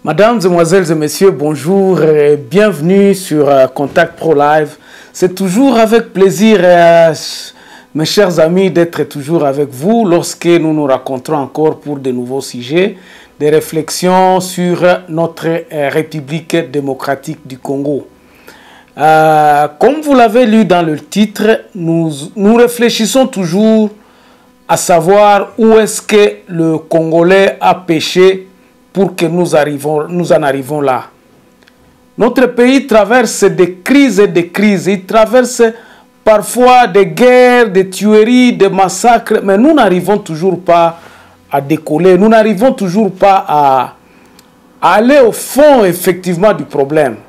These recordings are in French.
Mesdames, Demoiselles et Messieurs, bonjour et bienvenue sur Contact Pro Live. C'est toujours avec plaisir, mes chers amis, d'être toujours avec vous lorsque nous nous rencontrons encore pour de nouveaux sujets, des réflexions sur notre République démocratique du Congo. Comme vous l'avez lu dans le titre, nous réfléchissons toujours à savoir où est-ce que le Congolais a péché pour que nous en arrivons là. Notre pays traverse des crises et des crises. Il traverse parfois des guerres, des tueries, des massacres, mais nous n'arrivons toujours pas à décoller. Nous n'arrivons toujours pas à aller au fond, effectivement, du problème.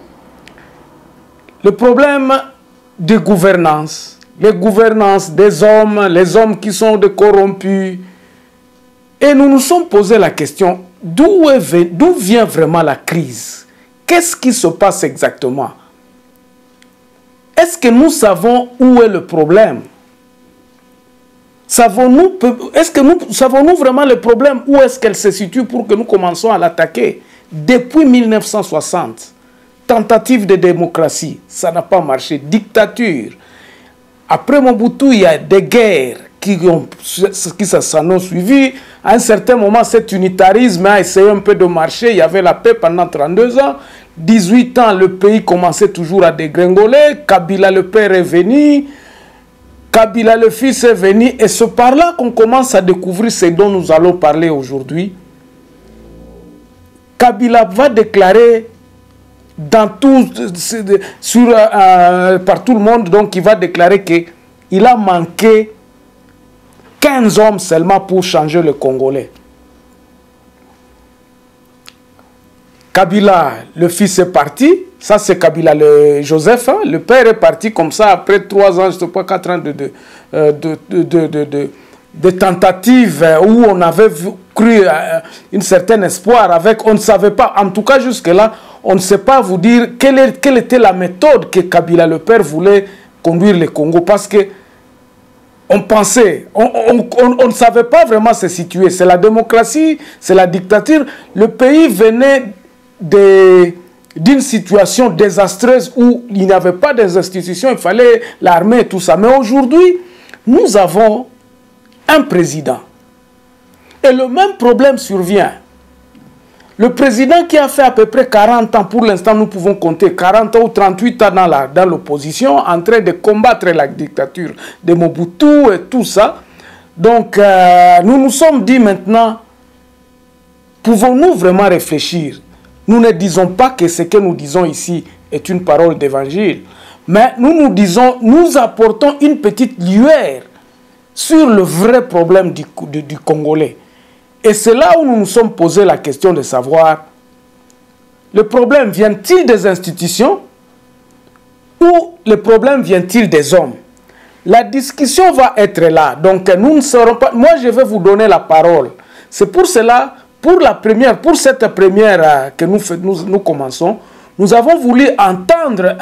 Le problème de gouvernance, les gouvernances des hommes, les hommes qui sont des corrompus. Et nous nous sommes posé la question, d'où vient vraiment la crise? Qu'est-ce qui se passe exactement? Est-ce que nous savons où est le problème? Savons-nous vraiment le problème? Où est-ce qu'elle se situe pour que nous commençons à l'attaquer? Depuis 1960, tentative de démocratie, ça n'a pas marché. Dictature. Après Mobutu, il y a des guerres qui s'en ont suivi. À un certain moment, cet unitarisme a essayé un peu de marcher. Il y avait la paix pendant 32 ans. 18 ans, le pays commençait toujours à dégringoler. Kabila le père est venu. Kabila le fils est venu. Et c'est par là qu'on commence à découvrir ce dont nous allons parler aujourd'hui. Kabila va déclarer dans tout, par tout le monde, donc il va déclarer qu'il a manqué 15 hommes seulement pour changer le Congolais. Kabila, le fils est parti. Ça, c'est Kabila, le Joseph. Hein. Le père est parti comme ça après 3 ans, je ne sais pas, 4 ans de tentatives où on avait cru un certain espoir avec, on ne savait pas, en tout cas jusque-là, on ne sait pas vous dire quelle était la méthode que Kabila, le père, voulait conduire le Congo. Parce que on pensait, on ne savait pas vraiment se situer. C'est la démocratie, c'est la dictature. Le pays venait d'une situation désastreuse où il n'y avait pas des institutions, il fallait l'armée et tout ça. Mais aujourd'hui, nous avons un président. Et le même problème survient. Le président qui a fait à peu près 40 ans, pour l'instant nous pouvons compter 40 ans ou 38 ans dans l'opposition, en train de combattre la dictature de Mobutu et tout ça. Donc nous nous sommes dit maintenant, pouvons-nous vraiment réfléchir? Nous ne disons pas que ce que nous disons ici est une parole d'évangile, mais nous disons, nous apportons une petite lueur sur le vrai problème du Congolais. Et c'est là où nous nous sommes posé la question de savoir, le problème vient-il des institutions ou le problème vient-il des hommes? La discussion va être là. Donc nous ne serons pas... Moi, je vais vous donner la parole. C'est pour cela, pour cette première que nous commençons, nous avons voulu entendre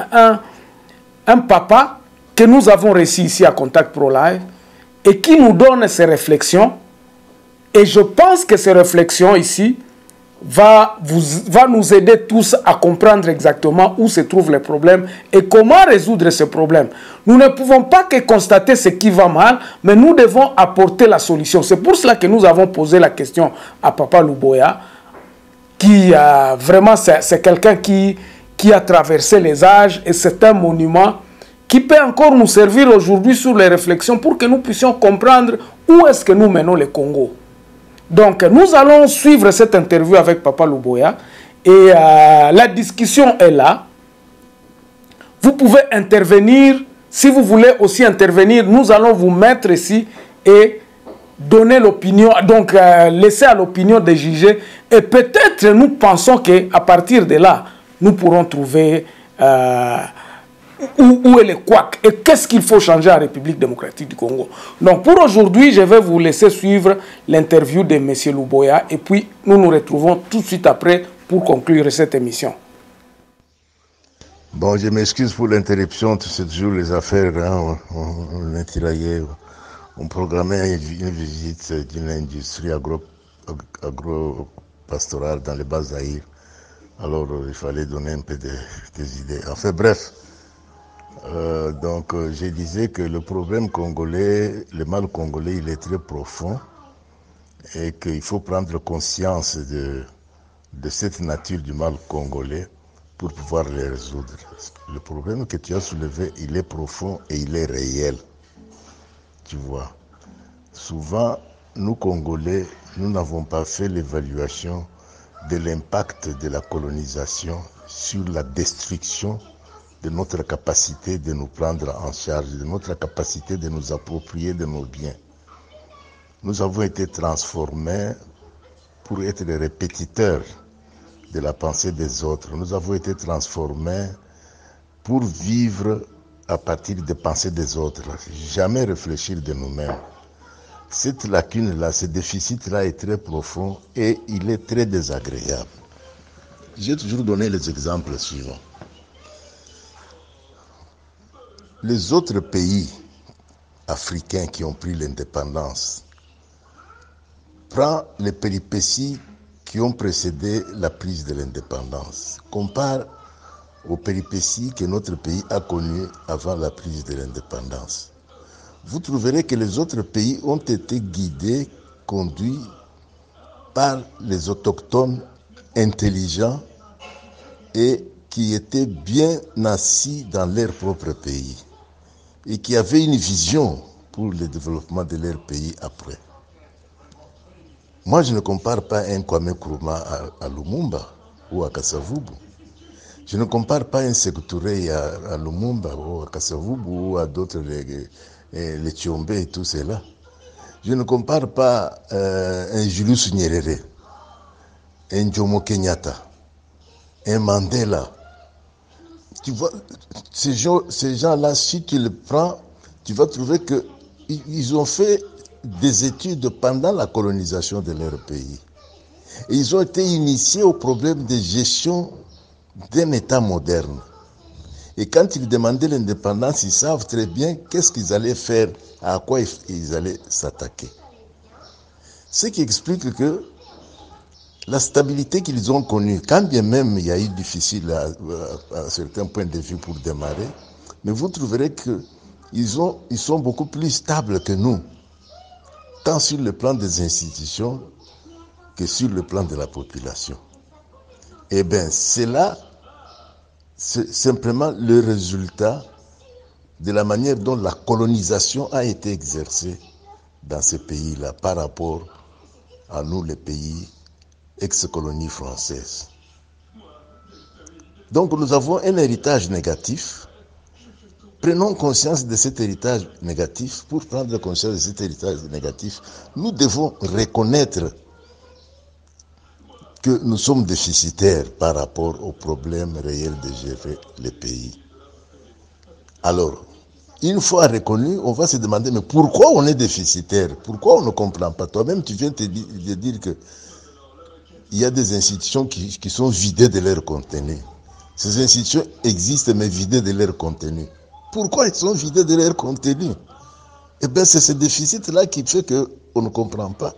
un papa que nous avons reçu ici à Contact Pro Live et qui nous donne ses réflexions. Et je pense que ces réflexions ici va nous aider tous à comprendre exactement où se trouvent les problèmes et comment résoudre ces problèmes. Nous ne pouvons pas que constater ce qui va mal, mais nous devons apporter la solution. C'est pour cela que nous avons posé la question à Papa Luboya, qui vraiment c'est quelqu'un qui a traversé les âges et c'est un monument qui peut encore nous servir aujourd'hui sur les réflexions pour que nous puissions comprendre où est-ce que nous menons le Congo. Donc, nous allons suivre cette interview avec Papa Luboya et la discussion est là. Vous pouvez intervenir. Si vous voulez aussi intervenir, nous allons vous mettre ici et donner l'opinion, donc laisser à l'opinion de juger. Et peut-être nous pensons qu'à partir de là, nous pourrons trouver où est le couac et qu'est-ce qu'il faut changer en République démocratique du Congo. Donc pour aujourd'hui, je vais vous laisser suivre l'interview de M. Luboya et puis nous nous retrouvons tout de suite après pour conclure cette émission. Bon, je m'excuse pour l'interruption, c'est toujours les affaires, hein, on est tiraillé. On programmait une visite d'une industrie pastorale dans les Bas-Zaïre. Alors, il fallait donner un peu des idées. Enfin, bref. Donc, je disais que le problème congolais, le mal congolais, il est très profond et qu'il faut prendre conscience de cette nature du mal congolais pour pouvoir les résoudre. Le problème que tu as soulevé, il est profond et il est réel. Tu vois. Souvent, nous, Congolais, nous n'avons pas fait l'évaluation de l'impact de la colonisation sur la destruction de notre capacité de nous prendre en charge, de notre capacité de nous approprier de nos biens. Nous avons été transformés pour être les répétiteurs de la pensée des autres. Nous avons été transformés pour vivre à partir des pensées des autres, jamais réfléchir de nous-mêmes. Cette lacune-là, ce déficit-là est très profond et il est très désagréable. J'ai toujours donné les exemples suivants. Les autres pays africains qui ont pris l'indépendance, prends les péripéties qui ont précédé la prise de l'indépendance, compare aux péripéties que notre pays a connues avant la prise de l'indépendance. Vous trouverez que les autres pays ont été guidés, conduits par les autochtones intelligents et qui étaient bien assis dans leur propre pays et qui avaient une vision pour le développement de leur pays après. Moi, je ne compare pas un Kwame Nkrumah à Lumumba ou à Kasavubu. Je ne compare pas un Sékou Touré à Lumumba ou à Kasavubu ou à d'autres, les Tchombe et tout cela. Je ne compare pas un Julius Nyerere, un Jomo Kenyatta, un Mandela. Tu vois, ces gens-là, si tu les prends, tu vas trouver qu'ils ont fait des études pendant la colonisation de leur pays. Et ils ont été initiés au problème de gestion d'un État moderne. Et quand ils demandaient l'indépendance, ils savent très bien qu'est-ce qu'ils allaient faire, à quoi ils allaient s'attaquer. Ce qui explique que la stabilité qu'ils ont connue, quand bien même il y a eu difficile à certains points de vue pour démarrer, mais vous trouverez qu'ils sont beaucoup plus stables que nous, tant sur le plan des institutions que sur le plan de la population. Eh bien, c'est là, c'est simplement le résultat de la manière dont la colonisation a été exercée dans ces pays-là par rapport à nous, les pays ex-colonies françaises. Donc nous avons un héritage négatif. Prenons conscience de cet héritage négatif. Pour prendre conscience de cet héritage négatif, nous devons reconnaître que nous sommes déficitaires par rapport au problème réel de gérer les pays. Alors, une fois reconnu, on va se demander, mais pourquoi on est déficitaire? Pourquoi on ne comprend pas? Toi-même, tu viens de dire que il y a des institutions qui sont vidées de leur contenu. Ces institutions existent, mais vidées de leur contenu. Pourquoi elles sont vidées de leur contenu? Eh bien, c'est ce déficit-là qui fait qu'on ne comprend pas.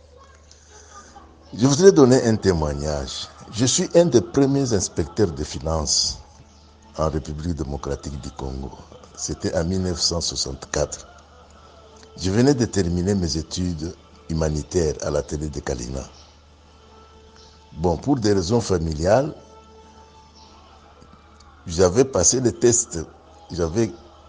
Je voudrais donner un témoignage. Je suis un des premiers inspecteurs de finances en République démocratique du Congo. C'était en 1964. Je venais de terminer mes études humanitaires à la télé de Kalina. Bon, pour des raisons familiales, j'avais passé le test, j'avais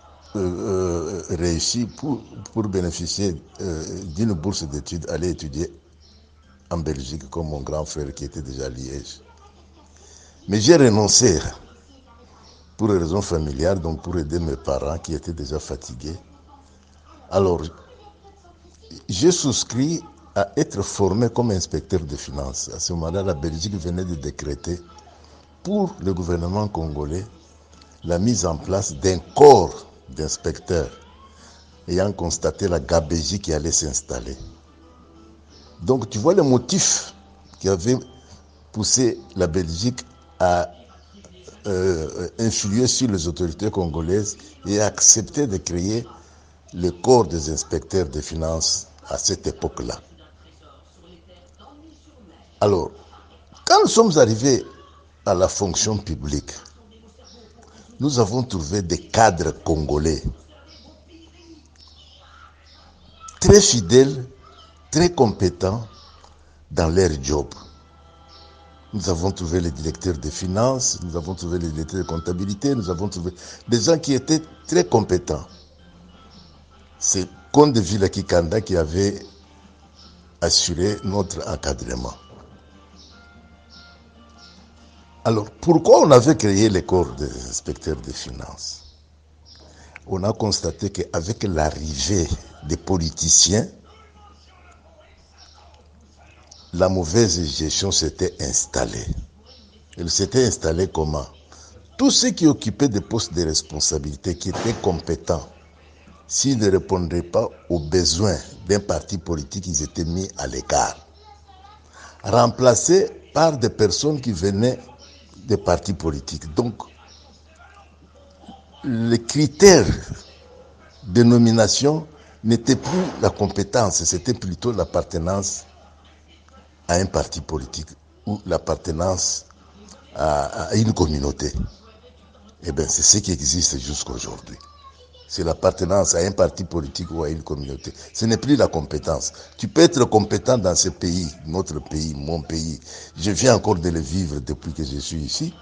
réussi pour bénéficier d'une bourse d'études, aller étudier en Belgique comme mon grand frère qui était déjà à Liège. Mais j'ai renoncé pour des raisons familiales, donc pour aider mes parents qui étaient déjà fatigués. Alors, j'ai souscrit à être formé comme inspecteur de finances. À ce moment-là, la Belgique venait de décréter pour le gouvernement congolais la mise en place d'un corps d'inspecteurs ayant constaté la gabégie qui allait s'installer. Donc tu vois le motif qui avait poussé la Belgique à influer sur les autorités congolaises et à accepter de créer le corps des inspecteurs des finances à cette époque-là. Alors, quand nous sommes arrivés à la fonction publique, nous avons trouvé des cadres congolais très fidèles, très compétents dans leur job. Nous avons trouvé les directeurs des finances, nous avons trouvé les directeurs de comptabilité, nous avons trouvé des gens qui étaient très compétents. C'est Comte de Villa-Kikanda qui avait assuré notre encadrement. Alors, pourquoi on avait créé les corps des inspecteurs des finances? On a constaté qu'avec l'arrivée des politiciens, la mauvaise gestion s'était installée. Elle s'était installée comment? Tous ceux qui occupaient des postes de responsabilité, qui étaient compétents, s'ils ne répondaient pas aux besoins d'un parti politique, ils étaient mis à l'écart. Remplacés par des personnes qui venaient des partis politiques. Donc, les critères de nomination n'étaient plus la compétence, c'était plutôt l'appartenance à un parti politique ou l'appartenance à une communauté. Eh bien, c'est ce qui existe jusqu'à aujourd'hui. C'est l'appartenance à un parti politique ou à une communauté. Ce n'est plus la compétence. Tu peux être compétent dans ce pays, notre pays, mon pays. Je viens encore de le vivre depuis que je suis ici.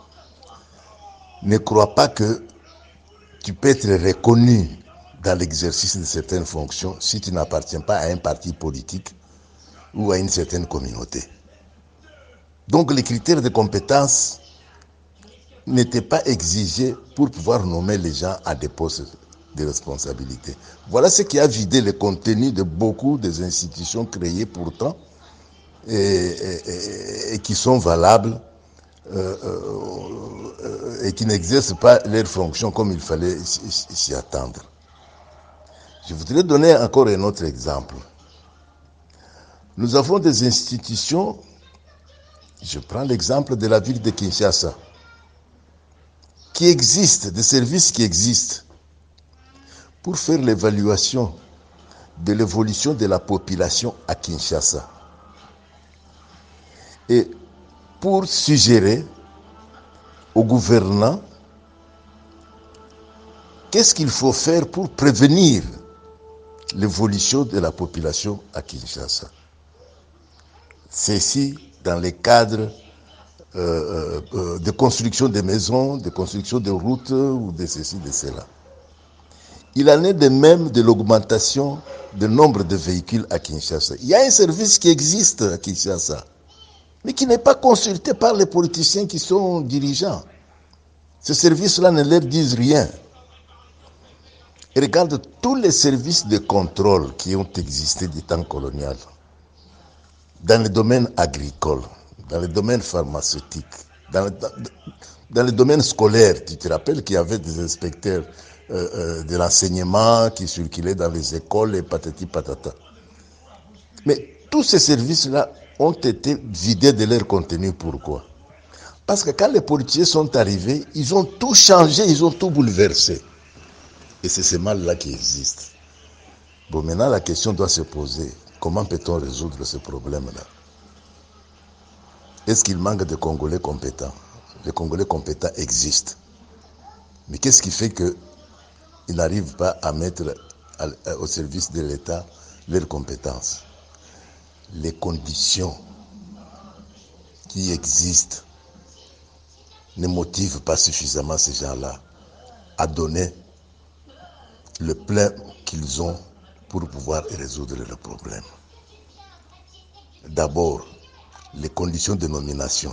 Ne crois pas que tu peux être reconnu dans l'exercice de certaines fonctions si tu n'appartiens pas à un parti politique ou à une certaine communauté. Donc les critères de compétence n'étaient pas exigés pour pouvoir nommer les gens à des postes de responsabilité. Voilà ce qui a vidé le contenu de beaucoup des institutions créées pourtant et qui sont valables et qui n'exercent pas leurs fonctions comme il fallait s'y attendre. Je voudrais donner encore un autre exemple. Nous avons des institutions, je prends l'exemple de la ville de Kinshasa, qui existent, des services qui existent pour faire l'évaluation de l'évolution de la population à Kinshasa et pour suggérer aux gouvernants qu'est-ce qu'il faut faire pour prévenir l'évolution de la population à Kinshasa. Ceci dans les cadres de construction de maisons, de construction de routes ou de ceci, de cela. Il en est de même de l'augmentation du nombre de véhicules à Kinshasa. Il y a un service qui existe à Kinshasa, mais qui n'est pas consulté par les politiciens qui sont dirigeants. Ce service-là ne leur dit rien. Et regarde tous les services de contrôle qui ont existé du temps colonial, dans le domaine agricole, dans le domaine pharmaceutique, dans le domaine scolaire. Tu te rappelles qu'il y avait des inspecteurs de l'enseignement qui circulaient dans les écoles et patati patata. Mais tous ces services-là ont été vidés de leur contenu. Pourquoi? Parce que quand les politiciens sont arrivés, ils ont tout changé, ils ont tout bouleversé. Et c'est ce mal-là qui existe. Bon, maintenant la question doit se poser. Comment peut-on résoudre ce problème-là? Est-ce qu'il manque de Congolais compétents? Les Congolais compétents existent. Mais qu'est-ce qui fait qu'ils n'arrivent pas à mettre au service de l'État leurs compétences? Les conditions qui existent ne motivent pas suffisamment ces gens-là à donner le plein qu'ils ont pour pouvoir résoudre le problème. D'abord, les conditions de nomination.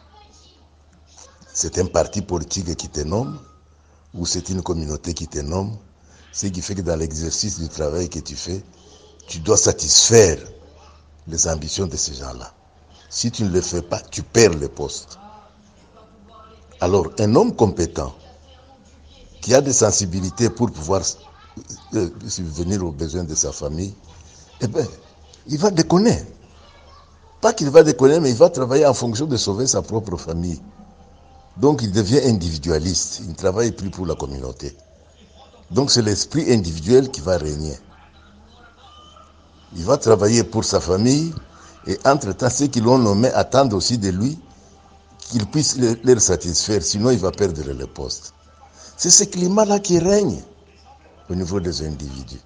C'est un parti politique qui te nomme ou c'est une communauté qui te nomme, ce qui fait que dans l'exercice du travail que tu fais, tu dois satisfaire les ambitions de ces gens-là. Si tu ne le fais pas, tu perds le poste. Alors, un homme compétent qui a des sensibilités pour pouvoir subvenir aux besoins de sa famille, eh bien, il va déconner. Pas qu'il va déconner, mais il va travailler en fonction de sauver sa propre famille. Donc il devient individualiste, il ne travaille plus pour la communauté. Donc c'est l'esprit individuel qui va régner. Il va travailler pour sa famille Et entre-temps, ceux qui l'ont nommé attendent aussi de lui qu'il puisse les satisfaire, sinon il va perdre le poste. C'est ce climat-là qui règne au niveau des individus.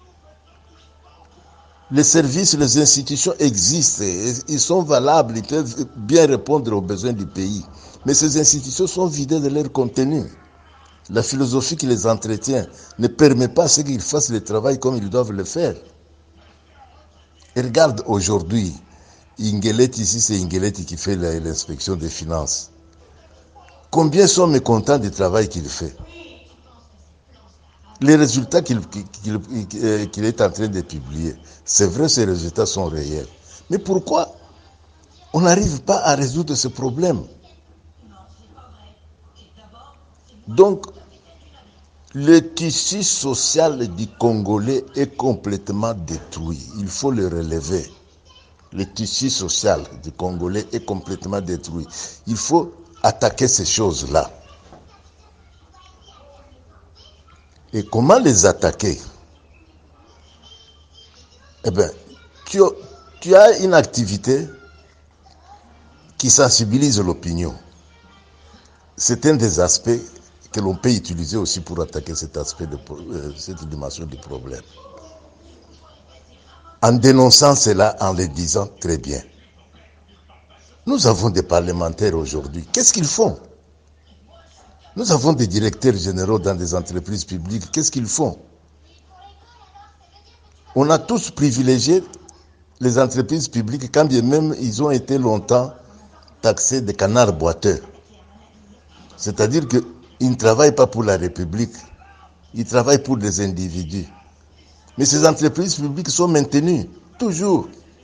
Les services, les institutions existent, ils sont valables, ils peuvent bien répondre aux besoins du pays. Mais ces institutions sont vidées de leur contenu. La philosophie qui les entretient ne permet pas à ceux qu'ils fassent le travail comme ils doivent le faire. Et regarde aujourd'hui, Ingeletti, ici c'est Ingeletti qui fait l'inspection des finances. Combien sont mécontents du travail qu'il fait? Les résultats qu'il est en train de publier, c'est vrai, ces résultats sont réels. Mais pourquoi on n'arrive pas à résoudre ce problème? Donc, le tissu social du Congolais est complètement détruit. Il faut le relever. Le tissu social du Congolais est complètement détruit. Il faut attaquer ces choses-là. Et comment les attaquer? Eh bien, tu as une activité qui sensibilise l'opinion. C'est un des aspects que l'on peut utiliser aussi pour attaquer cet aspect cette dimension du problème. En dénonçant cela, en le disant très bien. Nous avons des parlementaires aujourd'hui. Qu'est-ce qu'ils font? Nous avons des directeurs généraux dans des entreprises publiques. Qu'est-ce qu'ils font? On a tous privilégié les entreprises publiques, quand bien même ils ont été longtemps taxés de canards boiteux. C'est-à-dire qu'ils ne travaillent pas pour la République, ils travaillent pour des individus. Mais ces entreprises publiques sont maintenues, toujours.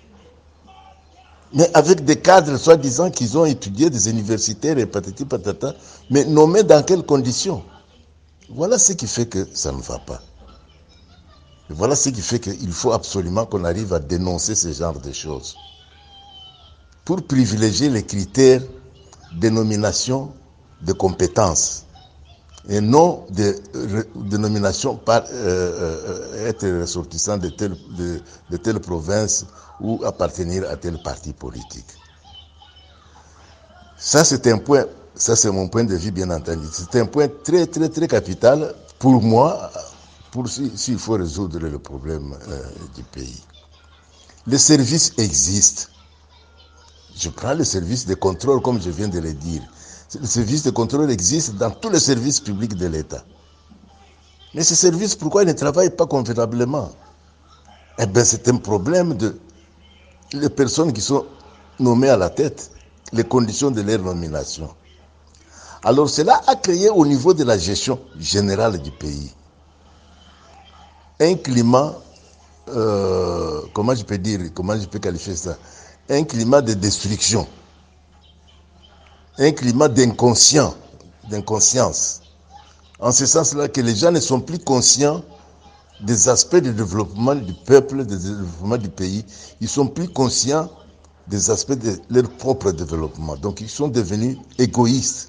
Mais avec des cadres, soi-disant, qu'ils ont étudié, des universitaires et patati patata, mais nommés dans quelles conditions? Voilà ce qui fait que ça ne va pas. Et voilà ce qui fait qu'il faut absolument qu'on arrive à dénoncer ce genre de choses. Pour privilégier les critères de nomination de compétences et non de nomination par être ressortissant de telle province ou appartenir à tel parti politique. Ça, c'est un point, ça c'est mon point de vue, bien entendu. C'est un point très, très, très capital pour moi, s'il faut résoudre le problème du pays. Les services existent. Je prends le service de contrôle, comme je viens de le dire. Le service de contrôle existe dans tous les services publics de l'État. Mais ces services, pourquoi ils ne travaillent pas convenablement? Eh bien, c'est un problème de les personnes qui sont nommées à la tête, les conditions de leur nomination. Alors, cela a créé au niveau de la gestion générale du pays un climat, comment je peux qualifier ça? Un climat de destruction, un climat d'inconscience, en ce sens-là que les gens ne sont plus conscients des aspects du développement du peuple, du développement du pays. Ils sont plus conscients des aspects de leur propre développement. Donc ils sont devenus égoïstes.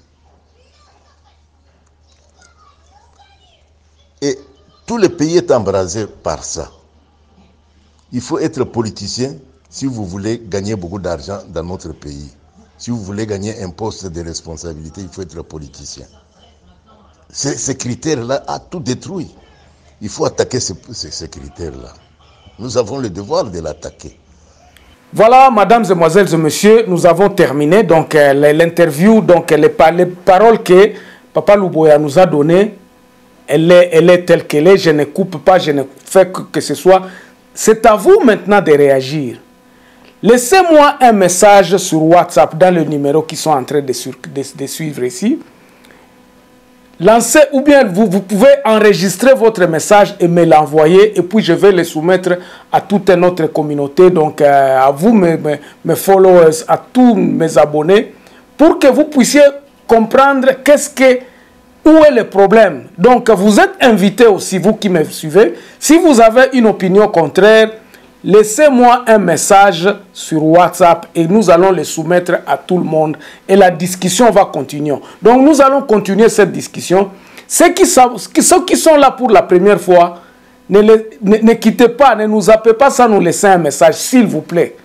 Et tout le pays est embrasé par ça. Il faut être politicien si vous voulez gagner beaucoup d'argent dans notre pays. Si vous voulez gagner un poste de responsabilité, il faut être politicien. Ces critères-là ont tout détruit. Il faut attaquer ces critères-là. Nous avons le devoir de l'attaquer. Voilà, mesdames, mesdemoiselles et messieurs, nous avons terminé donc l'interview, donc les paroles que Papa Luboya nous a données, elle est telle qu'elle est. Je ne coupe pas, je ne fais que ce soit. C'est à vous maintenant de réagir. Laissez-moi un message sur WhatsApp dans le numéro qui sont en train de suivre ici. Lancez, ou bien vous pouvez enregistrer votre message et me l'envoyer, et puis je vais le soumettre à toute notre communauté, donc à vous, mes followers, à tous mes abonnés, pour que vous puissiez comprendre où est le problème. Donc vous êtes invités aussi, vous qui me suivez, si vous avez une opinion contraire, laissez-moi un message sur WhatsApp et nous allons le soumettre à tout le monde et la discussion va continuer. Donc nous allons continuer cette discussion. Ceux qui sont là pour la première fois, ne quittez pas, ne nous appelez pas sans nous laisser un message, s'il vous plaît.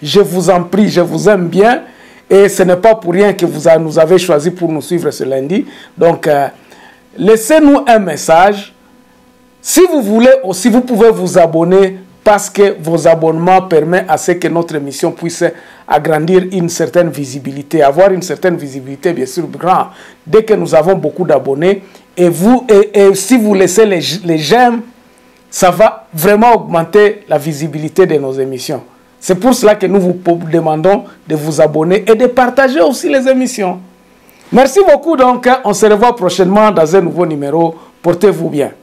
Je vous en prie, je vous aime bien. Et ce n'est pas pour rien que nous avez choisi pour nous suivre ce lundi. Donc, laissez-nous un message. Si vous voulez aussi, vous pouvez vous abonner parce que vos abonnements permettent à ce que notre émission puisse agrandir une certaine visibilité, avoir une certaine visibilité, bien sûr, grand. Dès que nous avons beaucoup d'abonnés, et si vous laissez les j'aime, ça va vraiment augmenter la visibilité de nos émissions. C'est pour cela que nous vous demandons de vous abonner et de partager aussi les émissions. Merci beaucoup donc, on se revoit prochainement dans un nouveau numéro. Portez-vous bien.